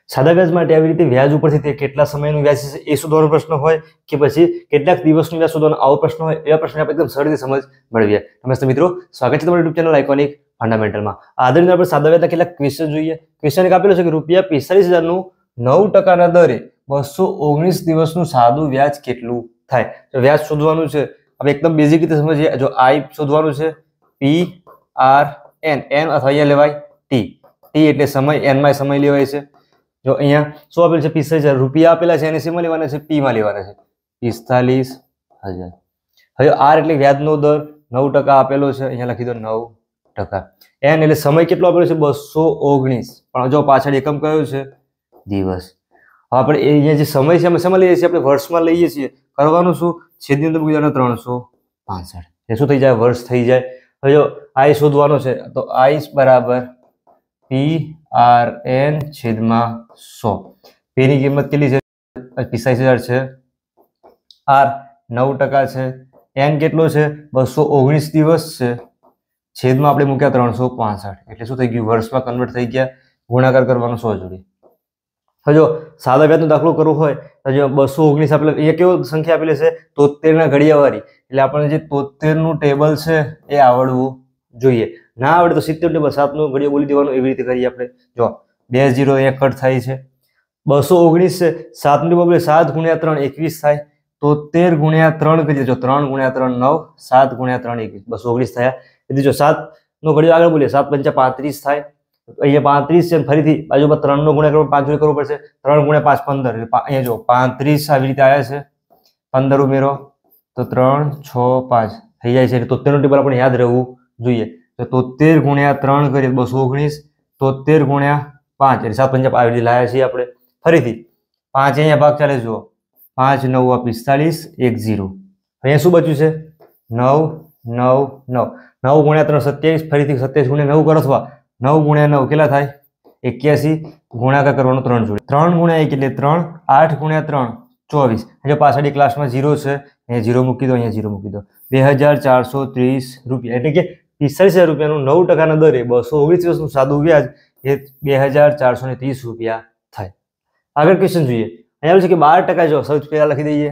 સાદા વ્યાજ માટે આવી રીતે વ્યાજ ઉપરથી તે કેટલા સમયનું વ્યાજ છે એ શોધવાનો પ્રશ્ન હોય કે પછી કેટલાક દિવસનું વ્યાજ શોધવાનો આવો પ્રશ્ન હોય, એવા પ્રશ્ન આપણે એકદમ સરળ રીતે સમજ મેળવીએ. નમસ્તે મિત્રો, સ્વાગત છે તમારી યુટ્યુબ ચેનલ આઇકોનિક ફંડામેન્ટલમાં. આદરણીય આપણે સાદા વ્યાજના કેટલાક ક્વેશ્ચન જોઈએ. ક્વેશ્ચન એક આપેલો છે કે ₹45,000નું 9% દરે 219 દિવસનું સાદું વ્યાજ કેટલું થાય? તો વ્યાજ શોધવાનું છે. આપણે એકદમ બેઝિક રીતે સમજીએ. જો I શોધવાનું છે, PRN, n અથવા અહીંયા લેવાય T. T એટલે સમય, n માં સમય લેવાય છે. જો અહીંયા શું આપેલું છે? 45,000 રૂપિયા આપેલા છે, એને શેમાં લેવાના છે? P માં લેવાના છે. 45,000. હવે R એટલે વ્યાજનો દર 9% આપેલો છે, અહીંયા લખી દો 9%. n એટલે સમય કેટલો આપેલો છે? 219. પણ જો પાછળ એકમ કયો છે? દિવસ. હવે આપણે અહીંયા જે સમય છે અમે શેમાં લઈએ છીએ? આપણે વર્ષમાં લઈએ છીએ. કરવાનું શું? છેદની અંદર મૂકી દેવાનું 365. એ શું થઈ જાય? વર્ષ થઈ જાય. હવે જો I શોધવાનો છે, તો I બરાબર PRN છેદમાં 100. P ની કિંમત કેટલી છે? 45,000 છે. R 9% છે. n કેટલો છે? 219 દિવસ છે. છેદમાં આપણે મૂક્યા 365. એટલે શું થઈ ગયું? વર્ષમાં કન્વર્ટ થઈ ગયા. ગુણાકાર કરવાનો 100 જોડે. હવે જો સાદા વ્યાજનો દાખલો કરવો હોય તો જો 219 આપેલો, અહીંયા કેવો સંખ્યા આપેલી છે? 73 ના ઘડિયાવાળી. એટલે આપણને જે 73 નું ટેબલ છે એ આવડવું જોઈએ. ના આવડે તો 70 ટેબલ 7 નો ઘડિયો બોલી દેવાનો. એવી રીતે કરીએ આપણે. જો 2 0 1 કટ થાય છે. 219 છે. 7 નું ટેબલ 7 × 3 21 થાય. 73 × 3 કરીએ. જો 3 × 3 9, 7 × 3 21, 219 થયા. એટલે જો 7 નો ઘડિયો આગળ બોલીએ, 7 × 5 35 થાય. અહીંયા 35 છે, ફરીથી બાજુમાં 3 નો ગુણાકાર 5 જોડે કરવો પડશે. 3 × 5 15. અહીંયા જો 35 આવી રીતે આવ્યા છે. 15 ઉમેરો તો 3 6 5 થઈ જાય છે. 73 નું ટેબલ આપણે યાદ રહેવું જોઈએ. તો 73 × 3 કરીએ 219, 73 × 5 એટલે 7 × 5 આવી રીતે લાયા છીએ આપણે. ફરીથી 5 અહીંયા ભાગ ચાલે. જુઓ 5 9 45 1 0. અહીંયા શું બચ્યું છે? 9 9 9. 9 × 3 27. ફરીથી 27 × 9 કરો અથવા 9 × 9 કેટલા થાય? 81. ગુણાકાર કરવાનો 3 જોડે. 3 × 1 એટલે 3. 8 × 3 24. જો પાછળ ક્લાસમાં 0 છે, અહીંયા 0 મૂકી દો, અહીંયા 0 મૂકી દો. 2,430 રૂપિયા. એટલે કે 45,000 રૂપિયાનું 9% ના દરે 219 દિવસનું સાદું વ્યાજ એ 2,430 રૂપિયા થાય. આગળ ક્વેશ્ચન જોઈએ. અહીંયા છે કે 12%. જો સૌથી પહેલા લખી દઈએ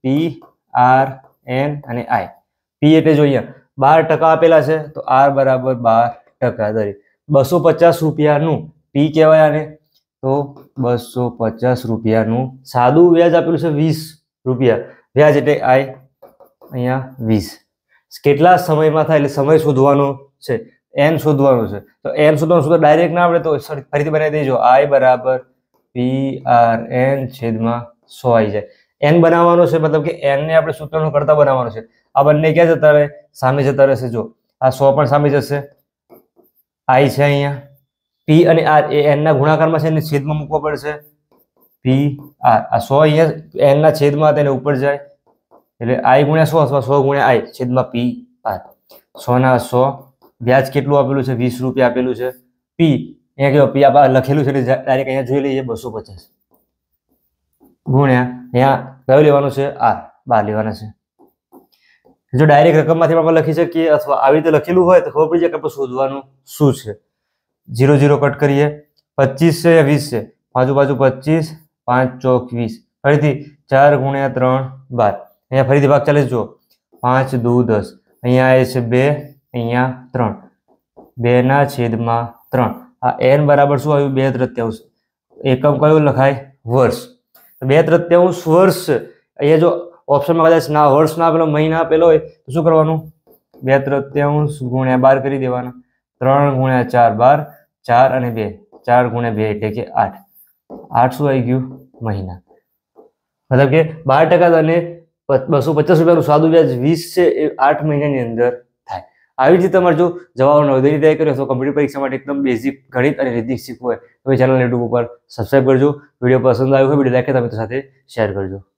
PRN અને I. P એટલે જો અહીંયા 12% આપેલા છે, તો R બરાબર 12% દરે 250 રૂપિયાનું P કહેવાય આને. તો 250 રૂપિયાનું સાદું વ્યાજ આપેલું છે 20 રૂપિયા. વ્યાજ એટલે I અહીંયા 20. કેટલા સમયમાં થાય? એટલે સમય શોધવાનો છે, n શોધવાનો છે. તો n શોધવાનું શોધો ડાયરેક્ટ ના આવડે તો ફરીથી બનાવી દેજો. I બરાબર PRN છેદમાં 100 આવી જાય. n બનાવવાનો છે, મતલબ કે n ને આપણે સૂત્રનો કરતા બનાવવાનો છે. આ બંને ક્યાં જતા રહે? સામે જતા રહેશે. જો આ 100 પણ સામે જશે. I છે અહીંયા. P અને R એ n ના ગુણાકારમાં છે, એને છેદમાં મૂકવો પડશે. PR આ 100 અહીંયા n ના છેદમાં તેને ઉપર જાય. એટલે I × 100 અથવા 100 × I છેદમાં PR. 100 ના 100. વ્યાજ કેટલું આપેલું છે? 20 રૂપિયા આપેલું છે. P અહીંયા કેવો? P આ લખેલું છે એટલે ડાયરેક્ટ અહીંયા જોઈ લઈએ. 250 ગુણ્યા અહીંયા કયો લેવાનો છે? R 12 લેવાના છે. જો ડાયરેક્ટ રકમમાંથી આપણે લખી શકીએ અથવા આવી રીતે લખેલું હોય તો ખબર પડી જાય કે આપણે શોધવાનું શું છે. 0 0 કટ કરીએ. 25 છે, 20 છે. બાજુ 25, 5 ચોક 20. ફરીથી 4 × 3 12. અહીંયા ફરીથી ભાગ ચાલે. જો 5 2 10. અહીંયા આવે છે 2, અહીંયા 3. 2 ના છેદમાં 3. આ n બરાબર શું આવ્યું? 2/3. એકમ કયો લખાય? વર્ષ. 2/3 વર્ષ છે. અહીંયા જો ઓપ્શનમાં કદાચ ના વર્ષ ના આપેલો, મહિના આપેલો હોય તો શું કરવાનું? 2/3 × 12 કરી દેવાના. 3 × 4 12. 4 અને 2 4 × 2 એટલે કે 8. 8 શું આવી ગયું? મહિના. મતલબ કે 12% અને 250 રૂપિયાનું સાદું વ્યાજ 20 છે એ 8 મહિનાની અંદર થાય. આવી રીતે તમારે જો જવાબનો વધેરી તૈયાર કર્યો તો કમ્પ્યુટર પરીક્ષા માટે એકદમ બેઝિક ગણિત અને રીતિ શીખવું હોય તો ચેનલ યુટ્યુબ ઉપર સબસ્ક્રાઇબ કરજો. વિડીયો પસંદ આવ્યો હોય વિડીયો લાઈક કરતા મિત્રો સાથે શેર કરજો.